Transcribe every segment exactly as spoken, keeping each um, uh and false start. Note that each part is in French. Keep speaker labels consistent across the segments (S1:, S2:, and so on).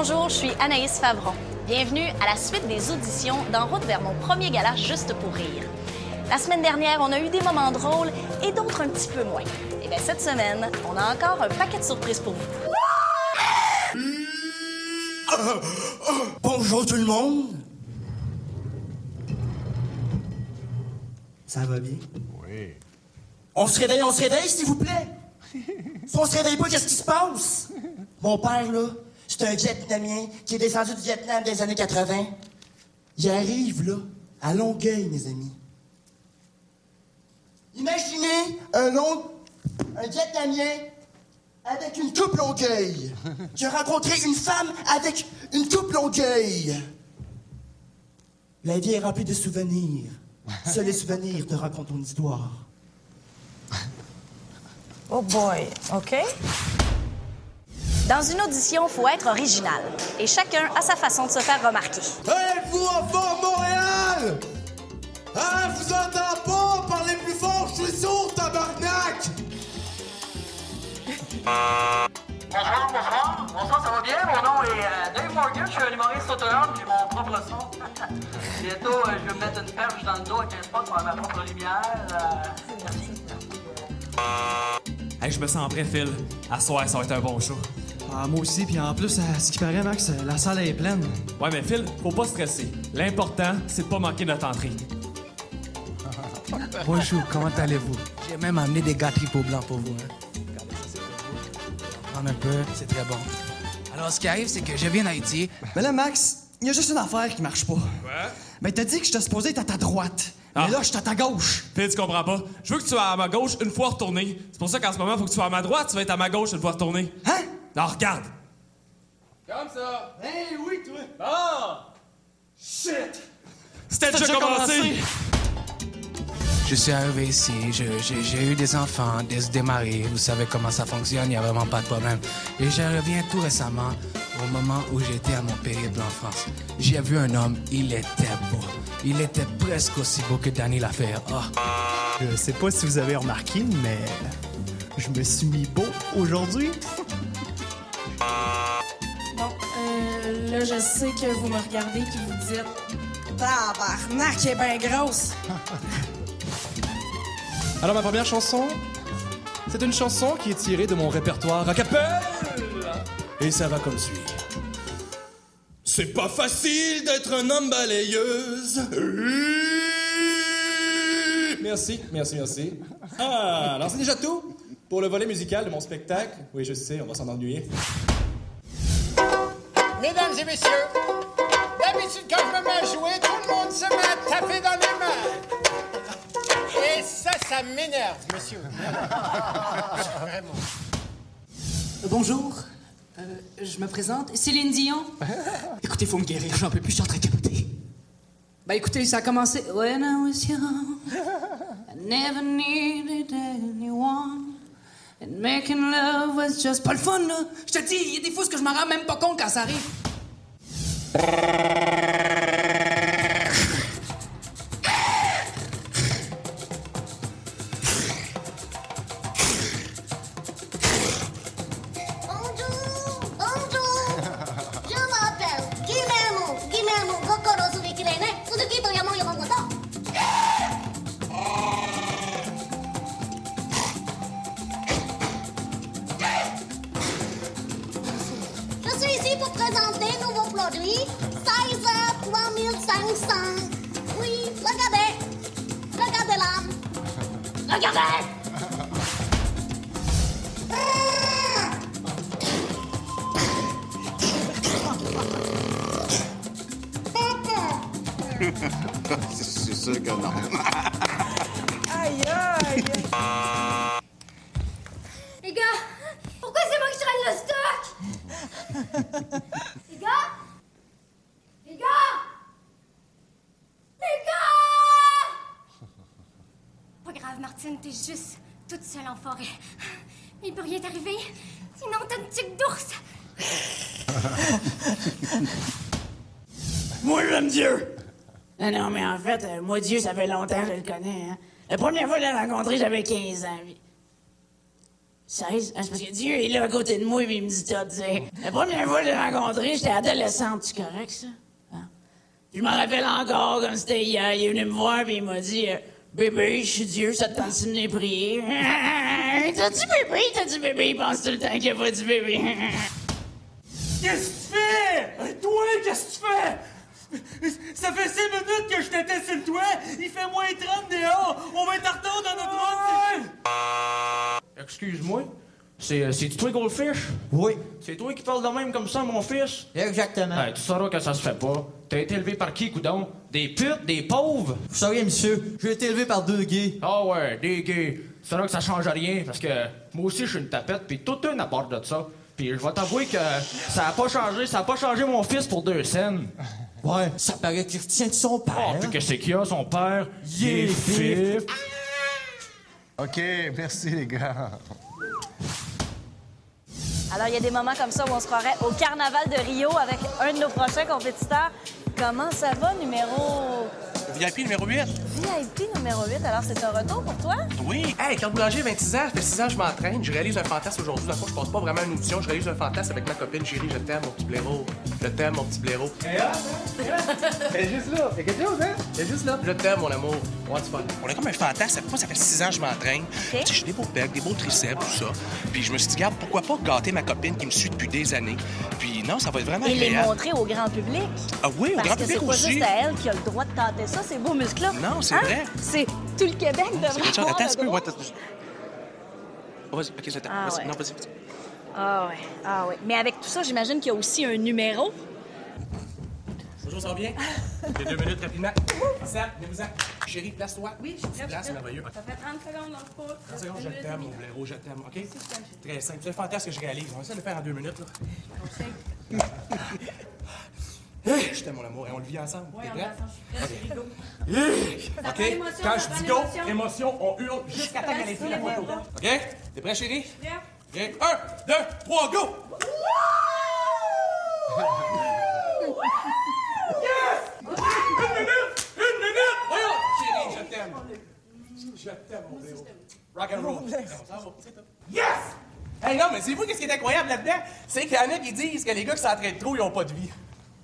S1: Bonjour, je suis Anaïs Favron. Bienvenue à la suite des auditions d'En route vers mon premier gala Juste pour rire. La semaine dernière, on a eu des moments drôles et d'autres un petit peu moins. Et bien cette semaine, on a encore un paquet de surprises pour vous.
S2: Euh, euh, bonjour tout le monde. Ça va bien?
S3: Oui.
S2: On se réveille, on se réveille, s'il vous plaît. Si on se réveille pas, qu'est-ce qui se passe? Mon père, là, c'est un Vietnamien qui est descendu du Vietnam des années quatre-vingt. Il arrive, là, à Longueuil, mes amis. Imaginez un long... un Vietnamien avec une coupe Longueuil. Qui a rencontré une femme avec une coupe Longueuil. La vie est remplie de souvenirs. Seuls les souvenirs te racontent une histoire.
S1: Oh boy, OK? Dans une audition, il faut être original. Et chacun a sa façon de se faire remarquer.
S4: Hey, vous, enfants de Montréal! Hein, je vous entends pas! Parlez plus fort, je suis sourd, tabarnak!
S5: Bonsoir, bonsoir. Bonsoir, ça va bien? Mon nom est euh, Dave Morgan, je suis un humoriste autonome, j'ai mon propre son. Bientôt, euh, je vais me mettre une perche dans le dos avec un spot pour ma propre lumière. Euh, merci, merci.
S6: Hey, je me sens prêt, Phil. À soir, ça va être un bon show.
S7: Ah, moi aussi, puis en plus, à ce qui paraît, Max, la salle est pleine.
S6: Ouais, mais Phil, faut pas stresser. L'important, c'est de pas manquer notre entrée.
S8: Bonjour, comment allez-vous? J'ai même amené des gâteries peau blanc pour vous. Hein? Regardez, ça c'est pour vous. Prends un peu, c'est très bon. Alors, ce qui arrive, c'est que je viens d'Haïti.
S7: Mais là, Max, il y a juste une affaire qui marche pas.
S6: Ouais?
S7: Ben, t'as dit que j'étais supposé être à ta droite.
S6: Ah.
S7: Mais là, je suis à ta gauche.
S6: Phil, tu comprends pas. Je veux que tu sois à ma gauche une fois retourné. C'est pour ça qu'en ce moment, faut que tu sois à ma droite, tu vas être à ma gauche une fois retourné.
S7: Hein?
S6: Non, regarde.
S4: Comme ça!
S7: Hey, oui, toi!
S4: Ah! Shit!
S6: C'était déjà commencé.
S8: Je suis arrivé ici, je- j'ai j'ai eu des enfants, des, des maris. Vous savez comment ça fonctionne, il n'y a vraiment pas de problème. Et je reviens tout récemment, au moment où j'étais à mon périple en France. J'ai vu un homme, il était beau. Il était presque aussi beau que Danny Laferre. Oh.
S9: Je sais pas si vous avez remarqué, mais je me suis mis beau aujourd'hui.
S10: Bon, euh, là, je sais que vous me regardez et que vous dites « Tabarnak, elle est bien grosse! »
S11: Alors ma première chanson, c'est une chanson qui est tirée de mon répertoire a cappella. Et ça va comme suit.
S4: C'est pas facile d'être un homme balayeuse.
S11: Merci, merci, merci. Ah, alors c'est déjà tout pour le volet musical de mon spectacle. Oui, je sais, on va s'en ennuyer.
S12: Mesdames et messieurs, d'habitude quand je me mets à jouer, tout le monde se met à taper dans les mains. Et ça, ça m'énerve, monsieur. Vraiment.
S13: Bonjour, euh, je me présente, Céline Dion. Écoutez, faut me guérir, j'en peux plus, je suis en train de capoter. Ben écoutez, ça a commencé... When I was young, I never needed anyone. And making love was just pas le fun, là. Je te dis, il y a des fois que je m'en rends même pas compte quand ça arrive.
S14: Je suis ici pour présenter le nouveau produit, Sizer trois mille cinq cents. Oui, regardez. Regardez là. Regardez.
S3: C'est sûr que non.
S10: Aïe, aïe!
S14: Les gars, pourquoi c'est moi qui traîne le stock? Les gars? Les gars? Les gars? Pas grave, Martine, t'es juste toute seule en forêt. Il peut rien t'arriver, sinon t'as une tique d'ours.
S13: Moi, j'aime Dieu! Non, non, mais en fait, euh, moi, Dieu, ça fait longtemps que je le connais. Hein. La première fois que je l'ai rencontré, j'avais quinze ans. seize? Ah, c'est parce que Dieu est là à côté de moi et il me dit ça, tu sais. La première fois que je l'ai rencontré, j'étais adolescente. C'est correct, ça? Hein? Je m'en rappelle encore comme c'était hier. Il est venu me voir et il m'a dit euh, bébé, je suis Dieu, ça te tente de venir prier? T'as dit bébé? T'as dit bébé? Il pense tout le temps qu'il n'y a pas dit bébé.
S15: Qu'est-ce que tu fais? Toi, qu'est-ce que tu fais? Ça fait cinq minutes que je t'étais sur le toit. Il fait moins trente dehors. On va être en retard dans notre route.
S16: Excuse-moi, c'est, c'est toi Goldfish? Oui. C'est toi qui parles de même comme ça, mon fils? Exactement. Hey, tu sauras que ça se fait pas. T'as été élevé par qui, coudon? Des putes, des pauvres? Vous savez, monsieur, j'ai été élevé par deux gays. Ah ouais, des gays. Tu sauras que ça change rien, parce que moi aussi, je suis une tapette, puis tout un à part de ça. Puis je vais t'avouer que ça a pas changé, ça a pas changé mon fils pour deux scènes. Ouais, ça paraît qu'il retient de son père. Ah, puis qu'est-ce qu'il y a, son père? Il est fif.
S17: OK, merci les gars.
S1: Alors, il y a des moments comme ça où on se croirait au carnaval de Rio avec un de nos prochains compétiteurs. Comment ça va, numéro...
S18: V I P numéro huit.
S1: V I P numéro huit, alors c'est un retour pour toi?
S18: Oui. Hey, Claude Boulanger, vingt-six ans, ça fait six ans que je m'entraîne. Je réalise un fantasme aujourd'hui. Dans le fond, je passe pas vraiment une audition. Je réalise un fantasme avec ma copine chérie. Je t'aime, mon petit blaireau. Je t'aime, mon petit blaireau.
S15: Elle est juste là. C'est quelque chose, hein?
S18: Elle est juste là. Je t'aime, mon amour. Ouais, tu fun. On est comme un fantasme. Moi, ça fait six ans que je m'entraîne.
S1: Okay.
S18: J'ai des beaux pecs, des beaux triceps, tout ça. Puis je me suis dit, regarde, pourquoi pas gâter ma copine qui me suit depuis des années. Puis non, ça va être vraiment
S1: Et
S18: agréable.
S1: les montrer au grand public.
S18: Ah oui, au
S1: Parce
S18: grand
S1: que
S18: public
S1: c'est pas
S18: aussi.
S1: juste à elle qui a le droit de tenter ça, ces beaux muscles-là.
S18: Non, c'est
S1: Hein?
S18: vrai.
S1: C'est tout le Québec devrait
S18: Attends,
S1: avoir
S18: attends un
S1: le
S18: petit peu.
S1: droit.
S18: Ouais, t'as- Oh, vas-y, ok, j'attends.
S1: Ah
S18: Vas-y.
S1: ouais.
S18: Non, vas-y.
S1: Ah ouais, ah ouais. Mais avec tout ça, j'imagine qu'il y a aussi un numéro.
S18: Bonjour, ça va bien? J'ai deux minutes rapidement. Sam, venez-vous-en. Chérie, place-toi. Oui, je suis prête. Place, c'est merveilleux.
S10: Ça fait trente secondes, lance pas.
S18: trente secondes, je t'aime, mon blaireau, je t'aime, OK? Très simple. C'est le fantasme que je réalise. On va essayer de le faire en deux minutes, là. Je t'aime, mon amour, et on le vit ensemble.
S10: Oui,
S18: T'es
S10: on
S18: prêt?
S10: va ensemble.
S18: OK.
S10: Ça prend l'émotion,
S18: Quand
S10: ça
S18: je
S10: prend
S18: dis go,
S10: l'émotion.
S18: émotion, on hurle jusqu'à temps qu'elle ait pris la photo. OK? T'es prêt, chérie? OK. Un, deux, trois, go! Yes! Une minute! Une minute! Voyons! Chérie, je t'aime. Je t'aime, mon blaireau. Rock and roll. Yes! Hey, non, mais c'est vous, qu'est-ce qui est incroyable là-dedans? C'est qu'il y en a qui disent que les gars qui s'entraînent trop, ils ont pas de vie.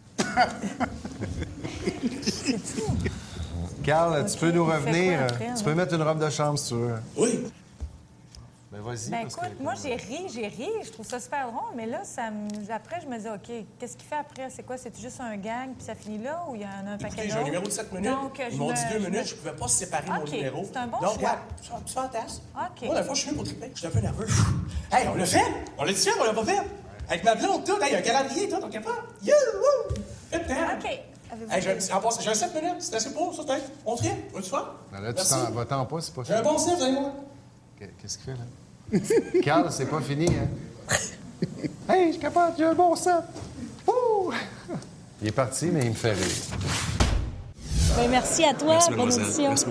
S17: Carl, tu peux nous
S19: il fait
S17: revenir.
S19: quoi après,
S17: tu
S19: là?
S17: peux mettre une robe de chambre si tu veux.
S18: Oui.
S17: Ben vas-y.
S19: Ben
S17: parce
S19: écoute,
S17: que-
S19: moi j'ai ri, j'ai ri, je trouve ça super drôle, mais là, ça me... après, je me dis, OK, qu'est-ce qu'il fait après? C'est quoi? C'est juste un gang, puis ça finit là, ou il y en a un paquet
S18: Écoutez,
S19: d'autres?
S18: j'ai un numéro de sept minutes.
S19: Donc,
S18: Ils
S19: je
S18: m'ont
S19: me-
S18: dit deux
S19: je me-
S18: minutes, je pouvais pas séparer mon
S19: OK,
S18: numéro.
S19: c'est un bon
S18: Donc,
S19: choix.
S18: regarde, tu fantasmes.
S19: OK.
S18: Moi, la fois, je suis venu pour triper. J'étais un peu nerveux. Hey, on l'a fait! On l'a dit fait, on l'a pas fait! Avec ma blonde, tout. Hey, un calendrier, tout, on est capable. Yeah! Woo!
S19: OK.
S18: Hey, j'ai un, en passant, j'ai un sept minutes. C'est assez pour ça, c'est On te fait? On te fait?
S17: Ben là, tu
S18: Merci.
S17: t'en va-t'en pas, c'est pas
S18: J'ai un bon sniff, vous allez voir.
S17: Qu'est- Qu'est-ce qu'il fait, là? Carl, c'est pas fini, hein? Hey, je suis capable, j'ai un bon set! Wouh! Il est parti, mais il me fait rire.
S1: Ben, merci à toi.
S17: Merci,
S1: Bonne
S17: mademoiselle.
S1: audition.
S17: Merci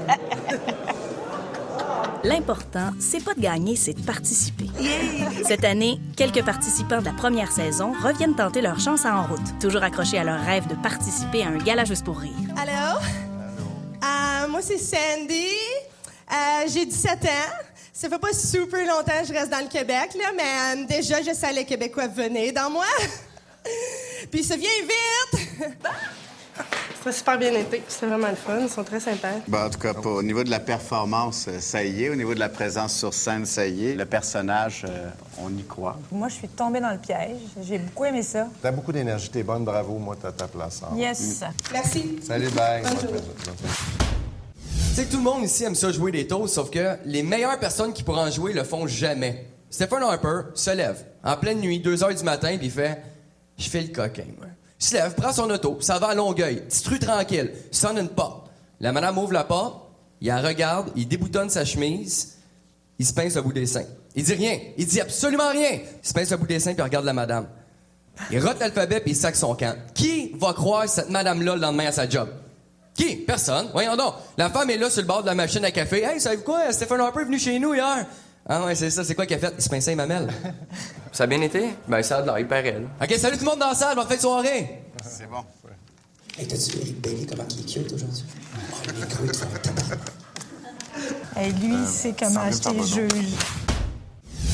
S1: L'important, c'est pas de gagner, c'est de participer. Cette année, quelques participants de la première saison reviennent tenter leur chance à En route, toujours accrochés à leur rêve de participer à un gala juste pour rire.
S20: Allô? Euh, moi, c'est Sandy. Euh, j'ai dix-sept ans. Ça fait pas super longtemps que je reste dans le Québec, là, mais euh, déjà, je sais les Québécois venir dans moi. Puis ça vient vite!
S21: Ça a super bien été. C'était vraiment le fun. Ils sont très sympas.
S3: Ben, en tout cas, pas. Au niveau de la performance, euh, ça y est. Au niveau de la présence sur scène, ça y est. Le personnage, euh, on y croit.
S19: Moi, je suis tombée dans le piège. J'ai beaucoup aimé ça.
S17: T'as beaucoup d'énergie, t'es bonne, bravo, moi, t'as ta place. hein.
S19: Yes.
S20: Merci.
S17: Salut, bye.
S21: Bonne journée.
S22: Tu sais que tout le monde ici aime ça jouer des toasts, sauf que les meilleures personnes qui pourraient en jouer le font jamais. Stephen Harper se lève en pleine nuit, deux heures du matin, puis il fait « Je fais le coquin, moi. » Il se lève, prend son auto, ça va à Longueuil, petite rue tranquille, sonne une porte. La madame ouvre la porte, il la regarde, il déboutonne sa chemise, il se pince le bout des seins. Il dit rien, il dit absolument rien. Il se pince le bout des seins puis il regarde la madame. Il rote l'alphabet puis il sac son camp. Qui va croire cette madame-là le lendemain à sa job? Qui? Personne. Voyons donc. La femme est là sur le bord de la machine à café. Hey, savez-vous quoi? Stephen Harper est venu chez nous hier. Ah ouais, c'est ça. C'est quoi qu'il a fait? Il se pinçait les mamelles. Ça a bien été? Ben, ça a de l'air, il paraît. OK, salut tout le monde dans la salle. Bonne fin de soirée.
S3: C'est bon.
S23: Hey, t'as-tu vu Eric Bailey, comment il est cute aujourd'hui? Oh, il est creux, tu vas
S19: Et lui, il sait comment acheter les juges.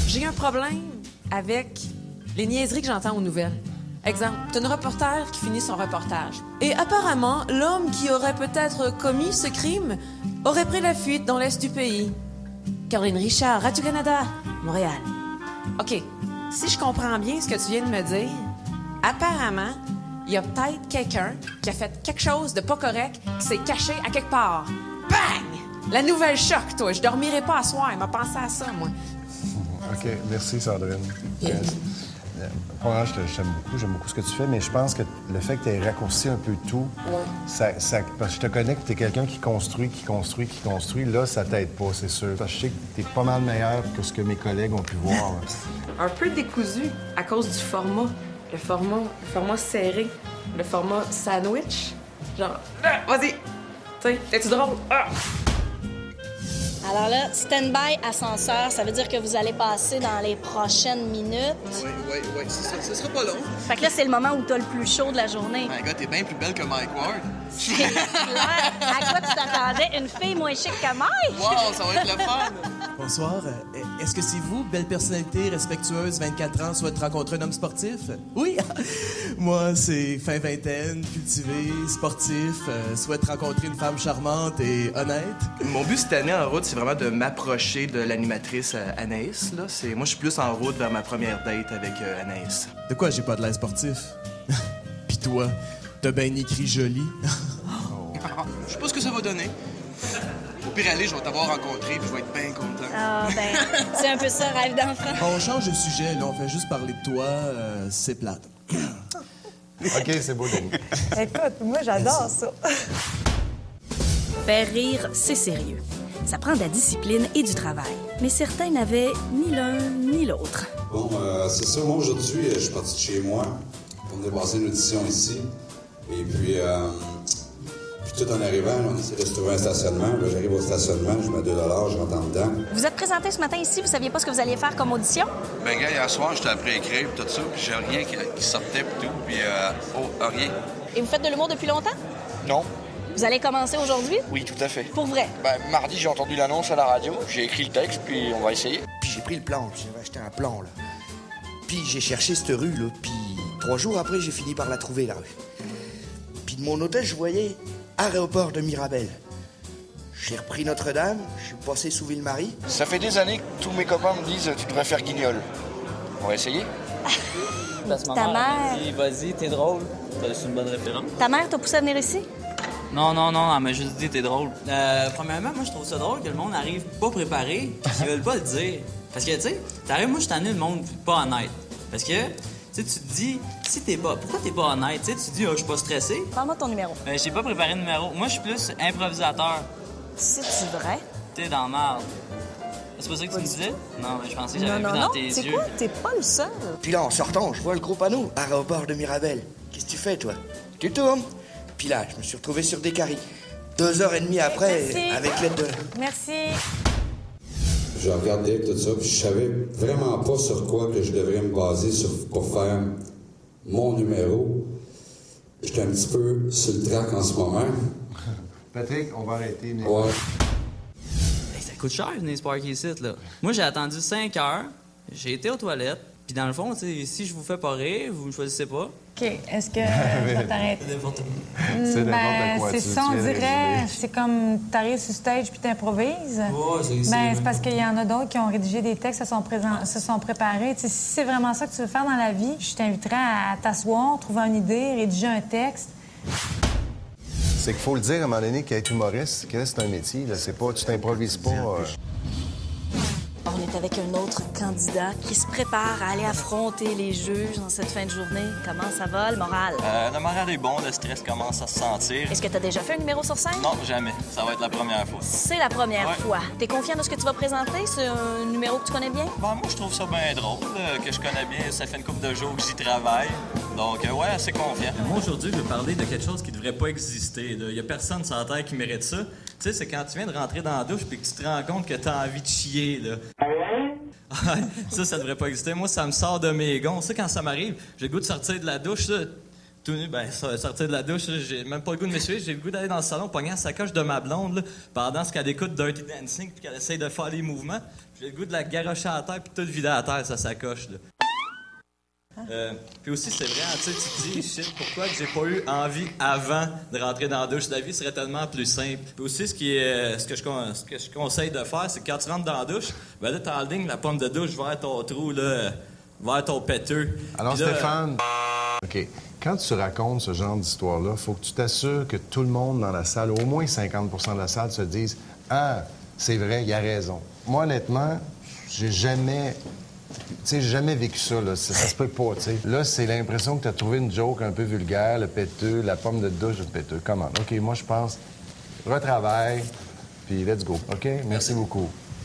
S2: J'ai un problème avec les niaiseries que j'entends aux nouvelles. Exemple, t'as une reporter qui finit son reportage. Et apparemment, l'homme qui aurait peut-être commis ce crime aurait pris la fuite dans l'est du pays. Caroline Richard, Radio-Canada, Montréal. OK, si je comprends bien ce que tu viens de me dire, apparemment, il y a peut-être quelqu'un qui a fait quelque chose de pas correct qui s'est caché à quelque part. Bang! La nouvelle choc, toi. Je dormirai pas à soir. Il m'a pensé à ça, moi.
S17: OK, merci, Sandrine. Euh, Premièrement, je te- je t'aime beaucoup, j'aime beaucoup ce que tu fais, mais je pense que le fait que tu aies raccourci un peu tout, ça, ça- parce que je te connais que tu es quelqu'un qui construit, qui construit, qui construit, là, ça t'aide pas, c'est sûr. Parce que je sais que tu es pas mal meilleur que ce que mes collègues ont pu voir.
S2: Un peu décousu à cause du format. Le format, le format serré. Le format sandwich. Genre, ah, vas-y! Tu sais, es-tu drôle? Ah!
S1: Alors là, stand-by ascenseur, ça veut dire que vous allez passer dans les prochaines minutes.
S5: Oui, oui, oui, c'est ça. Ce sera pas long.
S1: Fait que là, c'est le moment où t'as le plus chaud de la journée.
S5: Ben, gars, t'es bien plus belle que Mike Ward.
S1: C'est clair. À quoi tu t'attendais? Une fille moins chic que Mike?
S5: Wow, ça va être le fun.
S18: Bonsoir. Euh, Est-ce que c'est vous, belle personnalité, respectueuse, vingt-quatre ans, souhaite rencontrer un homme sportif? Oui. Moi, c'est fin vingtaine, cultivé, sportif, euh, souhaite rencontrer une femme charmante et honnête.
S5: Mon but cette année en route, c'est vraiment de m'approcher de l'animatrice euh, Anaïs. Là. C'est... Moi, je suis plus en route vers ma première date avec euh, Anaïs.
S18: De quoi j'ai pas de l'air sportif? Pis toi, t'as bien écrit joli.
S5: Je sais pas ce que ça va donner. Au pire aller, je vais t'avoir rencontré puis je vais être bien content.
S1: Ah, ben, c'est un peu ça, rêve d'enfant.
S18: On change de sujet, là, on fait juste parler de toi, euh, c'est plate.
S17: OK, c'est beau, Denis.
S19: Écoute, moi, j'adore ça.
S1: Faire rire, c'est sérieux. Ça prend de la discipline et du travail. Mais certains n'avaient ni l'un ni l'autre.
S7: Bon, euh, c'est ça. Moi, aujourd'hui, je suis parti de chez moi. On est passé une audition ici. Et puis, euh, puis tout en arrivant, là, on essaie de se trouver un stationnement. Là, j'arrive au stationnement, je mets deux dollars, je rentre en dedans.
S1: Vous êtes présenté ce matin ici, vous saviez pas ce que vous alliez faire comme audition?
S24: Ben, gars, hier soir, j'étais appris à écrire pis tout ça, puis j'ai rien qui, qui sortait pis tout, puis euh, oh, rien.
S1: Et vous faites de l'humour depuis longtemps?
S24: Non.
S1: Vous allez commencer aujourd'hui?
S24: Oui, tout à fait.
S1: Pour vrai?
S24: Ben, mardi, j'ai entendu l'annonce à la radio, j'ai écrit le texte, puis on va essayer.
S23: Puis j'ai pris le plan, puis j'avais acheté un plan, là. Puis j'ai cherché cette rue, là, puis trois jours après, j'ai fini par la trouver, la rue. Puis de mon hôtel, je voyais aéroport de Mirabel. J'ai repris Notre-Dame, je suis passé sous Ville-Marie.
S24: Ça fait des années que tous mes copains me disent tu devrais faire guignol. On va essayer?
S1: Ta mère...
S25: dit, vas-y, t'es drôle. C'est une bonne référence.
S1: Ta mère t'a poussé à venir ici?
S25: Non, non, non, elle m'a juste dit, t'es drôle. Euh, premièrement, moi, je trouve ça drôle que le monde arrive pas préparé, qu'ils veulent pas le dire. Parce que, tu sais, t'arrives, moi, je t'en ai le monde pas honnête. Parce que, tu sais, tu te dis, si t'es pas. Pourquoi t'es pas honnête? Tu sais, tu te dis, oh, je suis pas stressé.
S1: Parle-moi ton numéro.
S25: Euh, j'ai pas préparé de numéro. Moi, je suis plus improvisateur.
S1: C'est-tu vrai?
S25: T'es dans la merde. C'est pas ça que tu me disais? Non, mais je pensais que
S1: Non,
S25: j'avais
S1: non,
S25: vu dans
S1: non.
S25: tes
S1: C'est
S25: yeux.
S1: quoi? T'es pas le seul.
S23: Puis là, en sortant, je vois le gros panneau, aéroport de Mirabel. Qu'est-ce que tu fais, toi? Tu tournes. Puis là, je me suis retrouvé sur des caries. Deux heures et demie après,
S1: Merci.
S23: avec l'aide de...
S1: Merci.
S7: Je regardais tout ça, puis je savais vraiment pas sur quoi que je devrais me baser sur, pour faire mon numéro. J'étais un petit peu sur le track en ce moment.
S17: Patrick, on va arrêter. Mais...
S7: Ouais.
S25: Hey, ça coûte cher venir se parker ici, là. Moi, j'ai attendu cinq heures, j'ai été aux toilettes, puis dans le fond, tu sais, si je vous fais pas rire, vous me choisissez pas.
S19: OK, est-ce que je vais t'arrêter?
S25: C'est n'importe
S17: C'est n'importe
S19: Ben,
S17: quoi,
S19: c'est
S17: tu-
S19: ça,
S17: tu
S19: on
S17: viens de
S19: dirait.
S17: résumer.
S19: C'est comme t'arrives sur stage puis t'improvises.
S25: Ouais, c'est- c'est-
S19: Ben, c'est parce qu'il y en a d'autres qui ont rédigé des textes, se sont, présent- se sont préparés. Tu sais, si c'est vraiment ça que tu veux faire dans la vie, je t'inviterais à t'asseoir, trouver une idée, rédiger un texte.
S17: C'est qu'il faut le dire à un moment donné qu'être humoriste, que c'est un métier. Là. C'est pas, tu t'improvises pas. euh,
S1: On est avec un autre candidat qui se prépare à aller affronter les juges dans cette fin de journée. Comment ça va, le moral?
S25: Euh, le moral est bon, le stress commence à se sentir.
S1: Est-ce que t'as déjà fait un numéro sur scène?
S25: Non, jamais. Ça va être la première fois.
S1: C'est la première
S25: Ouais.
S1: fois. T'es confiant de ce que tu vas présenter? C'est un numéro que tu connais bien?
S25: Ben, moi, je trouve ça bien drôle, euh, que je connais bien. Ça fait une couple de jours que j'y travaille. Donc, euh, ouais, assez confiant. Moi, aujourd'hui, je veux parler de quelque chose qui devrait pas exister. Il y a personne sur la Terre qui mérite ça. Tu sais, c'est quand tu viens de rentrer dans la douche puis que tu te rends compte que t'as envie de chier, là. ça, ça devrait pas exister. Moi, ça me sort de mes gonds. Ça, quand ça m'arrive, j'ai le goût de sortir de la douche, ça.
S4: tout nu, ben, so- sortir de la douche, là, j'ai même pas le goût de m'essuyer, j'ai le goût d'aller dans le salon, pogner la sacoche de ma blonde, là, pendant ce qu'elle écoute Dirty Dancing, puis qu'elle essaye de faire les mouvements. J'ai le goût de la garrocher à terre, puis tout vider à terre, sa sacoche, là. Euh, puis aussi, c'est vrai, tu sais, tu te dis, shit, pourquoi que j'ai pas eu envie avant de rentrer dans la douche? La vie serait tellement plus simple. Puis aussi, ce, qui est, ce, que je, con- ce que je conseille de faire, c'est que quand tu rentres dans la douche, ben là, t'enlignes la pomme de douche vers ton trou, là, vers ton péteux.
S17: Alors,
S4: Puis là,
S17: Stéphane, OK. Quand tu racontes ce genre d'histoire-là, il faut que tu t'assures que tout le monde dans la salle, au moins cinquante pour cent de la salle, se dise « Ah, c'est vrai, il a raison. » Moi, honnêtement, j'ai jamais... Tu sais, j'ai jamais vécu ça, là. Ça, ça se peut pas, tu sais. Là, c'est l'impression que tu as trouvé une joke un peu vulgaire, le péteux, la pomme de douche, le péteux. Comment? OK, moi, je pense, retravaille, puis let's go. OK? Merci beaucoup.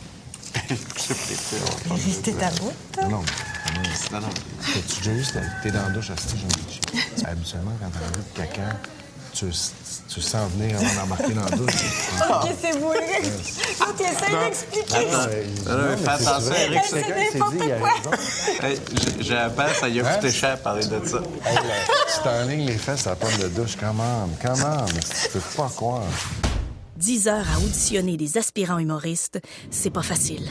S19: T'es ta bout,
S17: Non, non. Non, non. T'as-tu déjà eu, c'était- t'es dans la douche, assis, je me habituellement, quand t'as envie de caca, tu, tu sens venir avant d'embarquer dans la douche.
S19: OK, c'est beau, Eric. Là, tu essaies d'expliquer.
S3: Attends, non, non, mais fais attention, Eric.
S19: C'est n'importe quoi.
S3: Hey, j'ai- j'ai appel, ça y a coûté cher parler de ça.
S17: Hey, là, tu t'enlignes les fesses à la pomme de douche, comment? Comment? Mais tu peux pas croire.
S1: dix heures à auditionner des aspirants humoristes, c'est pas facile.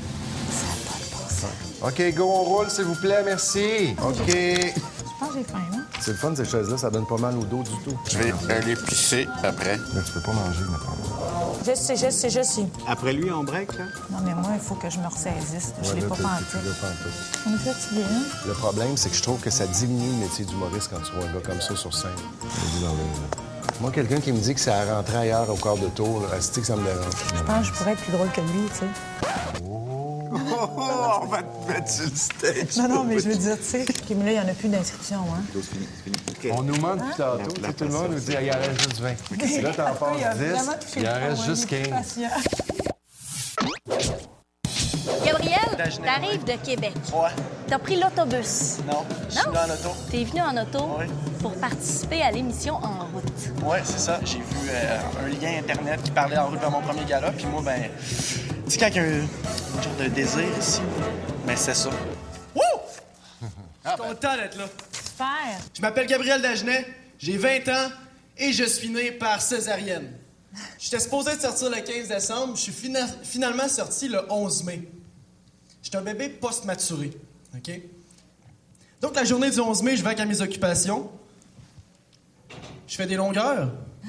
S17: OK, go, on roule, s'il vous plaît, merci. OK.
S19: Je pense que j'ai faim, hein?
S17: C'est le fun, ces chaises-là, ça donne pas mal au dos du tout.
S3: Je vais aller pisser après.
S17: Là, tu peux pas manger maintenant.
S19: Je sais, je sais, je sais.
S3: Après lui, on break, là?
S19: Non, mais moi, il faut que je me ressaisisse. Je
S17: Ouais,
S19: l'ai
S17: là,
S19: pas
S17: t'es-
S19: pensé.
S17: t'es plus là pantoute.
S19: On est fatigué, hein?
S17: Le problème, c'est que je trouve que ça diminue le métier d'humoriste quand tu vois un gars comme ça sur scène. Je le dis dans le- Moi, quelqu'un qui me dit que c'est à rentrer ailleurs au quart de tour, là, c'est que ça me dérange.
S19: Je pense que je pourrais être plus drôle que lui, tu sais.
S3: Oh, on va te mettre sur le stage.
S19: Non, non, mais je veux dire, tu sais. OK, mais là, il n'y en a plus d'inscription, hein?
S17: On nous demande depuis tantôt, tu sais, tout le monde nous dit, il en reste juste vingt. Là, t'en
S19: Il a
S17: passes
S19: vraiment
S17: dix,
S19: touché
S17: il en
S19: le fond,
S17: reste
S19: hein,
S17: juste
S19: il est
S17: quinze.
S19: patient.
S1: Gabriel, t'arrives de Québec.
S6: Ouais.
S1: T'as pris l'autobus.
S6: Non, je suis venu en auto.
S1: T'es venu en auto pour participer à l'émission En route.
S6: Ouais, c'est ça. J'ai vu euh, un lien Internet qui parlait en route vers mon premier gala, puis moi, ben, tu sais, quand il y a un, un genre de désir ici, ben, c'est ça. Wouh! Je suis content d'être là.
S19: Super.
S6: Je m'appelle Gabriel Dagenet, j'ai vingt ans et je suis né par césarienne. J'étais supposé de sortir le quinze décembre, je suis fina- finalement sorti le onze mai. J'étais un bébé post-maturé, OK? Donc, la journée du onze mai, je vais à mes occupations. Je fais des longueurs.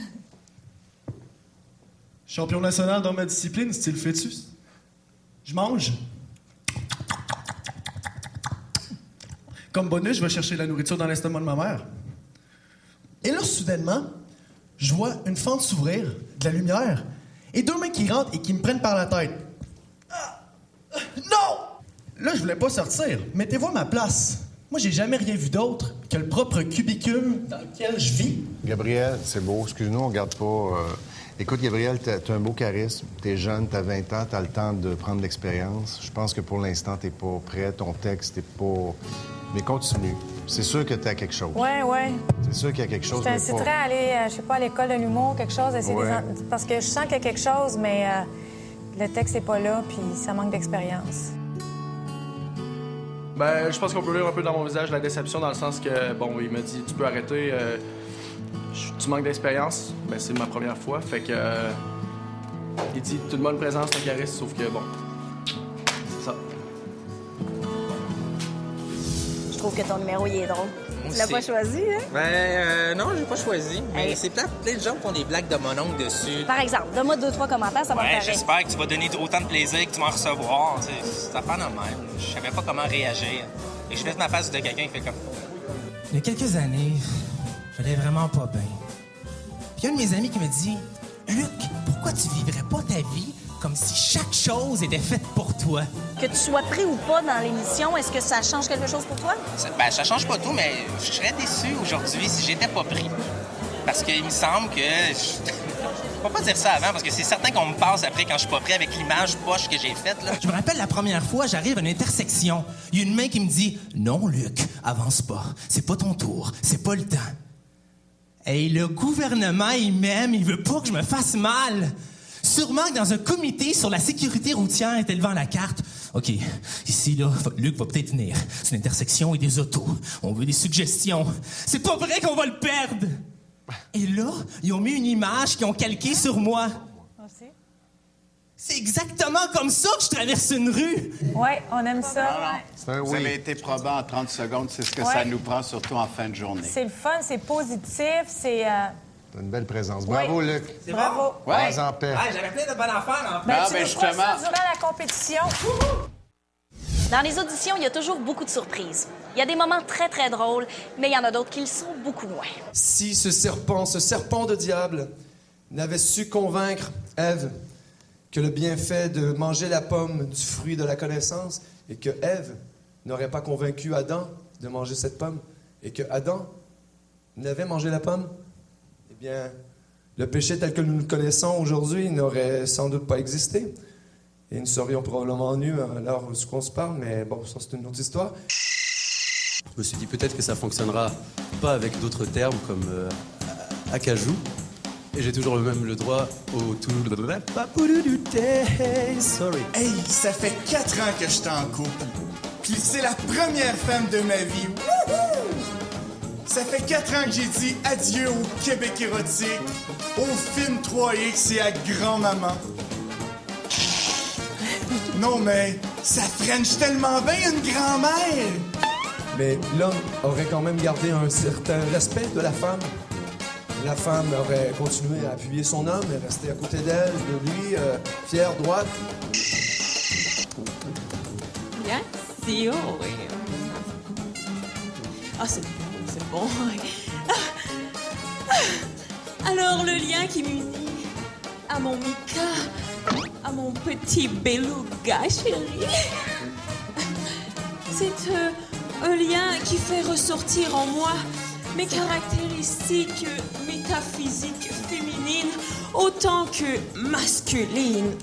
S6: Champion national dans ma discipline, style fœtus. Je mange. Comme bonus, je vais chercher la nourriture dans l'estomac de ma mère. Et là, soudainement, je vois une fente s'ouvrir, de la lumière, et deux mecs qui rentrent et qui me prennent par la tête. Ah! Non! Là, je voulais pas sortir. Mettez-vous à ma place. Moi, j'ai jamais rien vu d'autre que le propre cubicule dans lequel je vis.
S17: Gabriel, c'est beau. Excuse-nous, on regarde pas. euh, Écoute, Gabriel, t'as t'as un beau charisme. T'es jeune, t'as vingt ans, t'as le temps de prendre l'expérience. Je pense que pour l'instant, t'es pas prêt. Ton texte, t'es pas. Mais continue. C'est sûr que t'as quelque chose.
S19: Ouais, ouais.
S17: C'est sûr qu'il y a quelque chose,
S19: Je
S17: mais
S19: t'inciterais
S17: pas...
S19: à aller, euh, je sais pas, à l'école de l'humour, quelque chose, essayer
S17: Ouais.
S19: des en- parce que je sens qu'il y a quelque chose, mais euh, le texte n'est pas là, puis ça manque d'expérience.
S5: Ben, je pense qu'on peut lire un peu dans mon visage la déception, dans le sens que, bon, il m'a dit, tu peux arrêter, euh, je- tu manques d'expérience. Ben, c'est ma première fois, fait que. euh, il dit, toute bonne présence, un charisme, sauf que, bon. C'est ça.
S1: Je trouve que ton numéro, il est drôle.
S8: Moi
S1: Tu l'as
S8: aussi.
S1: pas choisi, hein?
S8: Ben, euh, non, j'ai pas choisi. Mais
S1: Hey.
S8: c'est plate, plein de gens font des blagues de mon oncle dessus.
S1: Par exemple, donne-moi deux, trois commentaires, ça
S8: Ouais,
S1: m'intéresse.
S8: j'espère que tu vas donner autant de plaisir que tu vas en recevoir. Tu sais, ça fait de même. Je savais pas comment réagir. Et je laisse ma face de quelqu'un qui fait comme.
S9: Il y a quelques années, j'allais vraiment pas bien. Puis il y a un de mes amis qui me dit Luc, pourquoi tu vivrais pas ta vie comme si chaque chose était faite pour toi?
S1: Que tu sois pris ou pas dans l'émission, est-ce que ça change quelque chose pour toi?
S8: Ça, ben, ça change pas tout, mais je serais déçu aujourd'hui si j'étais pas pris. Parce qu'il me semble que. Je... Je peux pas dire ça avant, parce que c'est certain qu'on me passe après quand je suis pas prêt avec l'image poche que j'ai faite, là.
S9: Je me rappelle la première fois, j'arrive à une intersection. Il y a une main qui me dit Non, Luc, avance pas. C'est pas ton tour. C'est pas le temps. Et le gouvernement, il m'aime, il veut pas que je me fasse mal. Sûrement que dans un comité sur la sécurité routière était devant la carte. OK, ici, là, Luc va peut-être venir. C'est une intersection et des autos. On veut des suggestions. C'est pas vrai qu'on va le perdre! Et là, ils ont mis une image qu'ils ont calquée sur moi. C'est exactement comme ça que je traverse une rue.
S19: Ouais, on aime ça.
S3: Non, non. Vous avez été probant en trente secondes. C'est ce que
S19: Ouais.
S3: ça nous prend, surtout en fin de journée.
S19: C'est le fun, c'est positif, c'est... Euh...
S17: T'as une belle présence. Bravo,
S19: Oui.
S17: Luc.
S19: C'est Bravo.
S17: bon? Ouais. en paix.
S18: Ah, j'avais plein de bonnes affaires en
S19: Ben,
S3: Ah,
S19: tu
S3: ben,
S19: nous
S3: justement.
S19: feras ça durant la compétition.
S1: Dans les auditions, il y a toujours beaucoup de surprises. Il y a des moments très, très drôles, mais il y en a d'autres qui le sont beaucoup moins.
S22: Si ce serpent, ce serpent de diable, n'avait su convaincre Ève que le bienfait de manger la pomme du fruit de la connaissance et que Ève n'aurait pas convaincu Adam de manger cette pomme et que Adam n'avait mangé la pomme, eh bien, le péché tel que nous le connaissons aujourd'hui n'aurait sans doute pas existé. Et nous serions probablement nus à l'heure où on se parle, mais bon, ça c'est une autre histoire.
S11: Je me suis dit peut-être que ça fonctionnera pas avec d'autres termes comme euh, acajou. Et j'ai toujours le même le droit au tout. Sorry.
S12: Hey, ça fait quatre ans que je suis en couple. Puis c'est la première femme de ma vie. Wouhou! Ça fait quatre ans que j'ai dit adieu au Québec érotique, au film trois X et à grand-maman. Non, mais ça french tellement bien une grand-mère!
S22: Mais l'homme aurait quand même gardé un certain respect de la femme. La femme aurait continué à appuyer son homme et rester à côté d'elle, de lui, euh, fière, droite.
S13: Merci, oh oui. Ah, c'est bon, c'est bon. Ah. Alors, le lien qui m'unit à mon Mika, à mon petit beluga, chéri, c'est euh, un lien qui fait ressortir en moi mes caractéristiques métaphysiques féminines autant que masculines.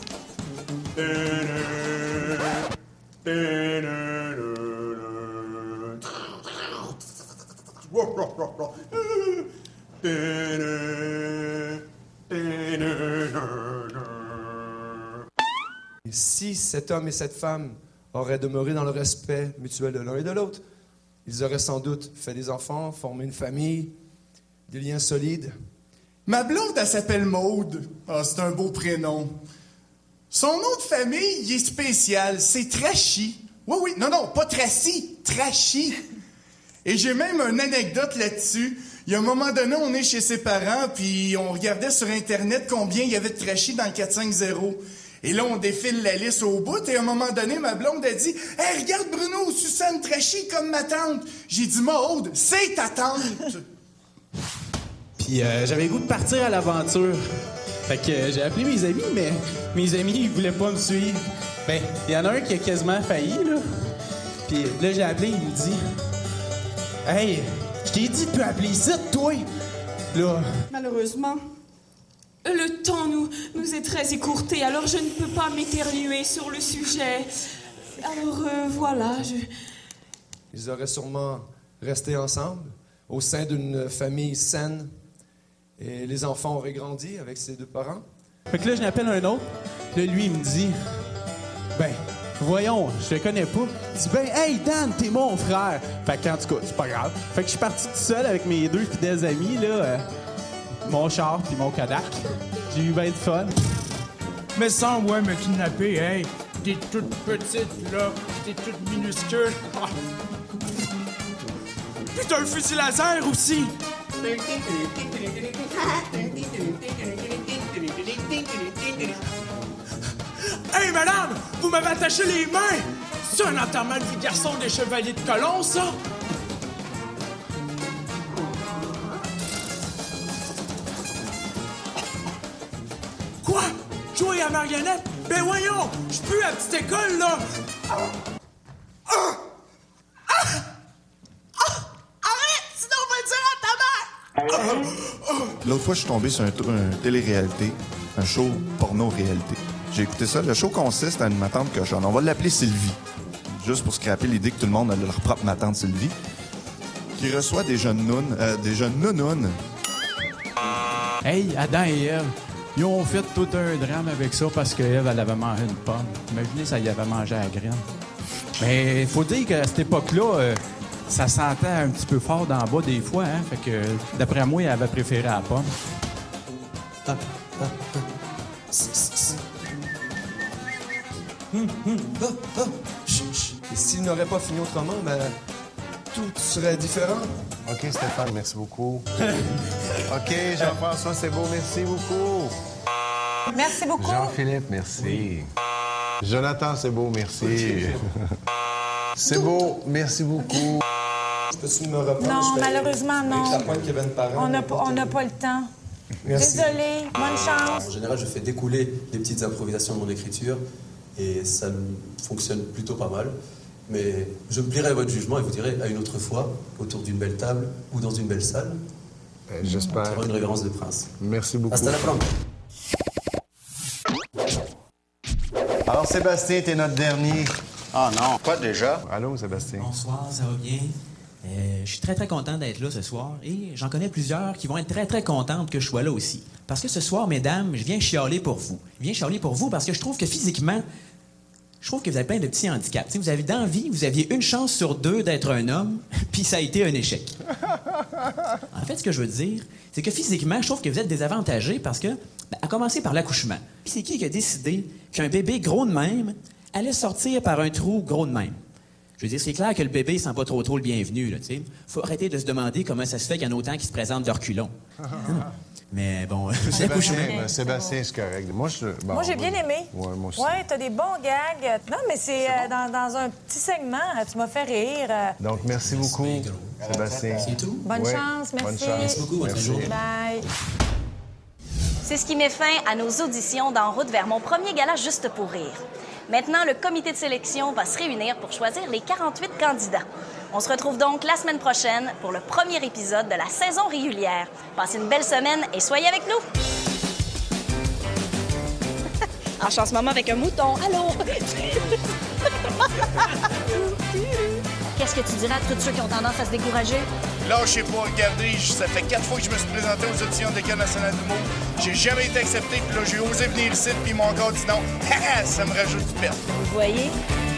S22: Et si cet homme et cette femme auraient demeuré dans le respect mutuel de l'un et de l'autre, ils auraient sans doute fait des enfants, formé une famille, des liens solides.
S12: Ma blonde, elle s'appelle Maude. Ah, c'est un beau prénom. Son nom de famille, il est spécial. C'est Trashy. Oui, oui. Non, non, pas Tracy. Trashy. Et j'ai même une anecdote là-dessus. Il y a un moment donné, on est chez ses parents, puis on regardait sur Internet combien il y avait de Trashy dans le quatre cent cinquante. Et là, on défile la liste au bout, et à un moment donné, ma blonde a dit « Hey, regarde Bruno, Suzanne Trashy comme ma tante. » J'ai dit « Maude, c'est ta tante. »
S14: Puis euh, j'avais le goût de partir à l'aventure. Fait que euh, j'ai appelé mes amis, mais mes amis, ils voulaient pas me suivre. Ben, il y en a un qui a quasiment failli, là. Puis là, j'ai appelé, il me dit « Hey, je t'ai dit de plus appeler ici, toi! » Là...
S13: Malheureusement, le temps nous, nous est très écourté, alors je ne peux pas m'éternuer sur le sujet. Alors euh, voilà, je...
S22: Ils auraient sûrement resté ensemble, au sein d'une famille saine, et les enfants auraient grandi avec ses deux parents.
S14: Fait que là, je l'appelle un autre. Là, lui, il me dit « Ben, voyons, je te connais pas. » Il dit « Ben, hey, Dan, t'es mon frère. » Fait que, en tout cas, c'est pas grave. Fait que je suis parti tout seul avec mes deux fidèles amis, là, euh, mon char puis mon Kodak. J'ai eu bien de fun.
S15: Mais sans, ouais, me kidnapper, hey. T'es toute petite, là. T'es toute minuscule. Ah. Puis t'as un fusil laser aussi. Hey, madame! Vous m'avez attaché les mains! C'est un enterrement de vie de garçon des chevaliers de colon, ça? Quoi? Jouer à marionnette? Ben voyons! Je suis plus à la petite école, là! Ah! Ah! Ah! Arrête! Sinon on va le dire à ta mère!
S16: L'autre fois, je suis tombé sur un, un télé-réalité, un show porno-réalité. J'ai écouté ça. Le show consiste à une matante cochonne. On va l'appeler Sylvie. Juste pour scraper l'idée que tout le monde a leur propre matante Sylvie. Qui reçoit des jeunes nounes, euh, des jeunes nounounes.
S14: Hey, Adam et Ève, Ils ont fait tout un drame avec ça parce qu'Ève, elle avait mangé une pomme. Imaginez, ça y avait mangé à la graine. Mais il faut dire qu'à cette époque-là, euh, ça sentait un petit peu fort d'en bas des fois, hein? Fait que, d'après moi, elle avait préféré la pomme.
S22: Ah, ah, ah. Hum, hum, ah, ah. Chut, chut. Et s'il n'aurait pas fini autrement, ben, tout serait différent.
S17: OK, Stéphane, merci beaucoup. OK, Jean-François, c'est beau, merci beaucoup.
S19: Merci beaucoup.
S17: Jean-Philippe, merci. Jonathan, c'est beau, merci. C'est beau, merci beaucoup.
S22: Peux-tu me reprendre?
S19: Non, malheureusement, non.
S22: Avec la pointe Kevin Parent.
S19: On n'a pas, on n'a pas le temps.
S22: Merci.
S19: Désolée, bonne chance.
S11: En général, je fais découler des petites improvisations de mon écriture et ça fonctionne plutôt pas mal. Mais je me plierai à votre jugement et vous direz à une autre fois, autour d'une belle table ou dans une belle salle.
S17: Euh, J'espère.
S11: Ça aura une révérence de prince.
S17: Merci beaucoup.
S11: Hasta la próxima.
S17: Alors, Sébastien, t'es notre dernier.
S3: Ah non, pas déjà.
S17: Allô, Sébastien.
S2: Bonsoir, ça va bien? Euh, je suis très, très content d'être là ce soir et j'en connais plusieurs qui vont être très, très contentes que je sois là aussi. Parce que ce soir, mesdames, je viens chialer pour vous. Je viens chialer pour vous parce que je trouve que physiquement, je trouve que vous avez plein de petits handicaps. T'sais, vous avez dans la vie, vous aviez une chance sur deux d'être un homme, puis ça a été un échec. En fait, ce que je veux dire, c'est que physiquement, je trouve que vous êtes désavantagés parce que, ben, à commencer par l'accouchement. Puis c'est qui qui a décidé qu'un bébé gros de même allait sortir par un trou gros de même? Je veux dire, c'est clair que le bébé sent pas trop trop le bienvenu, là, tu sais. Faut arrêter de se demander comment ça se fait qu'il y en a autant qui se présentent de reculons. Mais bon, c'est l'accouchement.
S17: Sébastien, Sébastien, c'est correct. Moi, je, bon,
S19: Moi, j'ai bien aimé.
S17: Ouais, moi aussi.
S19: Ouais, t'as des bons gags. Non, mais c'est euh, dans, dans un petit segment. Tu m'as fait rire. euh.
S17: Donc, merci beaucoup, Sébastien.
S19: C'est tout? Bonne
S17: Ouais.
S19: chance, merci.
S17: Bonne chance. Merci beaucoup, bonne journée.
S19: Bye.
S1: C'est ce qui met fin à nos auditions d'En route vers mon premier gala Juste pour rire. Maintenant, le comité de sélection va se réunir pour choisir les quarante-huit candidats. On se retrouve donc la semaine prochaine pour le premier épisode de la saison régulière. Passez une belle semaine et soyez avec nous! En ce moment avec un mouton. Allô? Qu'est-ce que tu dirais à tous ceux qui ont tendance à se décourager?
S12: Lâchez pas, regardez, ça fait quatre fois que je me suis présenté aux auditions de l'École nationale d'humour. J'ai jamais été accepté, puis là, j'ai osé venir ici, puis ils m'ont encore dit non. Ça me rajoute du perte.
S1: Vous voyez,